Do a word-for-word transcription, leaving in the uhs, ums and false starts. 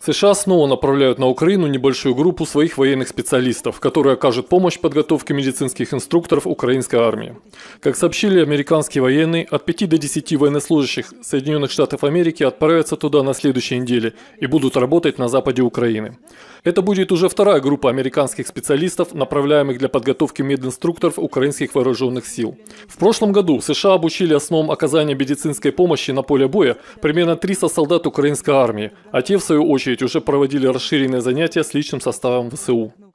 США снова направляют на Украину небольшую группу своих военных специалистов, которые окажут помощь в подготовке медицинских инструкторов украинской армии. Как сообщили американские военные, от пяти до десяти военнослужащих Соединенных Штатов Америки отправятся туда на следующей неделе и будут работать на западе Украины. Это будет уже вторая группа американских специалистов, направляемых для подготовки мединструкторов украинских вооруженных сил. В прошлом году США обучили основам оказания медицинской помощи на поле боя примерно триста солдат украинской армии, а те в свою очередь уже проводили расширенные занятия с личным составом вэ эс у.